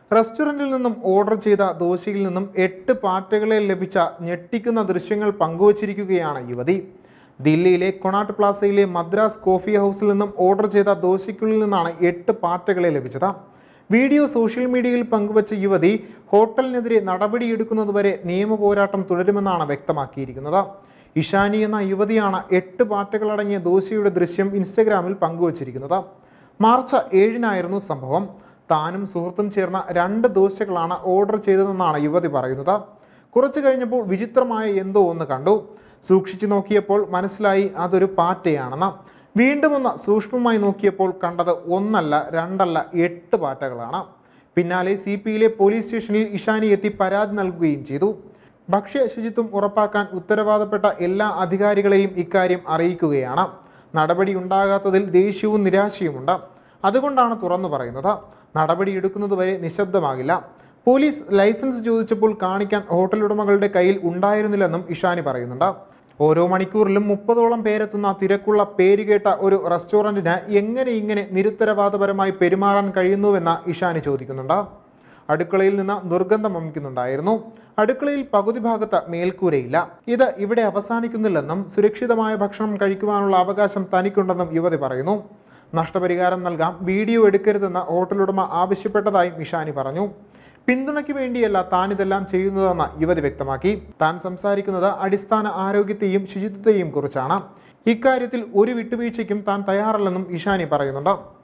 റെസ്റ്റോറൻറ്റിൽ നിന്നും ഓർഡർ ചെയ്ത ദോശയിൽ നിന്നും 8 പാറ്റകളെ ലഭിച്ച ഞെട്ടിക്കുന്ന ദൃശ്യങ്ങൾ പങ്കുവച്ചിരിക്കുകയാണ് യുവതി. ദില്ലിയിലെ കൊണാട്ട് പ്ലാസയിലെ മദ്രാസ് കോഫി ഹൗസിൽ നിന്നും ഓർഡർ ചെയ്ത ദോശയ്ക്കുള്ളിൽ നിന്നാണ് 8 പാറ്റകളെ ലഭിച്ചത്. വീഡിയോ സോഷ്യൽ മീഡിയയിൽ പങ്കുവച്ച യുവതി ഹോട്ടലിനെതിരെ നടപടിയെടുക്കുന്നതുവരെ നിയമ പോരാട്ടം തുടരുമെന്നാണ് വ്യക്തമാക്കിയിരിക്കുന്നത്. ഇഷാനി എന്ന യുവതിയാണ് 8 പാറ്റകളടങ്ങിയ ദോശയുടെ ദൃശ്യം ഇൻസ്റ്റഗ്രാമിൽ പങ്കുവച്ചിരിക്കുന്നത്. മാർച്ച് 7-നായിരുന്നു സംഭവം. താനും സുഹൃത്തും ചേർന്ന 2 ദോശകളാണ് ഓർഡർ ചെയ്തതെന്നാണ് യുവതി പറയുന്നത്. കുറച്ചു കഴിഞ്ഞപ്പോൾ വിചിത്രമായ എന്തോ ഒന്ന് കണ്ടു. സൂക്ഷിച്ചു നോക്കിയപ്പോൾ മനസ്സിലായി അതൊരു പാറ്റയാണെന്ന്. വീണ്ടും ഒന്ന് സൂക്ഷ്മമായി നോക്കിയപ്പോൾ കണ്ടത് 1 അല്ല 2 അല്ല 8 പാറ്റകളാണ്. പിന്നാലെ CPയിലെ പോലീസ് സ്റ്റേഷനിൽ ഇഷാനി എത്തി പരാതി നൽകുകയും ചെയ്തു. ഭക്ഷ്യ ശുചിത്വം ഉറപ്പാക്കാൻ ഉത്തരവാദപ്പെട്ട എല്ലാ അധികാരികളെയും ഇക്കാര്യം അറിയിക്കുകയാണ്. നടപടി ഉണ്ടാകാത്തതിൽ ദേഷ്യവും നിരാശയുമുണ്ട്. അതുകൊണ്ടാണ് തുറന്നു പറയുന്നത്. നടപടിയെടുക്കുന്നതുവരെ നിശബ്ദമാകില്ല. പോലീസ് ലൈസൻസ് ചോദിച്ചപ്പോൾ കാണിക്കാൻ ഹോട്ടൽ ഉടമകളുടെ കയ്യിൽ ഉണ്ടായിരുന്നില്ലെന്നും ഇഷാനി പറയുന്നുണ്ട്. ഓരോ മണിക്കൂറിലും 30ഓളം പേരെത്തുന്ന തിരക്കുള്ള പേരുകേട്ട ഒരു റെസ്റ്റോറൻറ്റിന് എങ്ങനെ ഇങ്ങനെ നിരുത്തരവാദപരമായി പെരുമാറാൻ കഴിയുന്നുവെന്ന് ഇഷാനി ചോദിക്കുന്നുണ്ട്. അടുക്കളയിൽ നിന്ന് ദുർഗന്ധം വമിക്കുന്നുണ്ടായിരുന്നു. അടുക്കളയിൽ പകുതി ഭാഗത്ത് മേൽക്കൂരയില്ല. ഇത് ഇവിടെ അവസാനിക്കുന്നില്ലെന്നും സുരക്ഷിതമായ ഭക്ഷണം കഴിക്കുവാനുള്ള അവകാശം തനിക്കുണ്ടെന്നും യുവതി പറയുന്നു. നഷ്ടപരിഹാരം നൽകാം, വീഡിയോ എടുക്കരുതെന്ന് ഹോട്ടലുടമ ആവശ്യപ്പെട്ടതായും ഇഷാനി പറഞ്ഞു. പിന്തുണയ്ക്ക് വേണ്ടിയല്ല താൻ ഇതെല്ലാം ചെയ്യുന്നതെന്ന് യുവതി വ്യക്തമാക്കി. താൻ സംസാരിക്കുന്നത് അടിസ്ഥാന ആരോഗ്യത്തെയും ശുചിത്വത്തെയും കുറിച്ചാണ്. ഇക്കാര്യത്തിൽ ഒരു വിട്ടുവീഴ്ചയ്ക്കും താൻ തയ്യാറല്ലെന്നും ഇഷാനി പറയുന്നുണ്ട്.